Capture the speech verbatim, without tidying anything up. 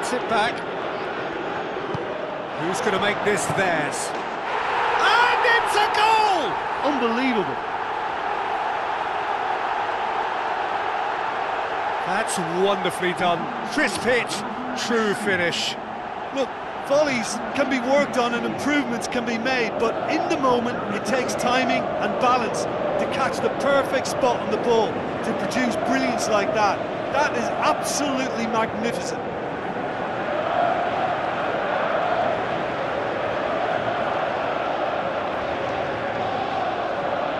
gets it back. Who's going to make this theirs? And it's a goal! Unbelievable. That's wonderfully done. Crisp hit, true finish. Look, volleys can be worked on and improvements can be made, but in the moment it takes timing and balance to catch the perfect spot on the ball to produce brilliance like that. That is absolutely magnificent.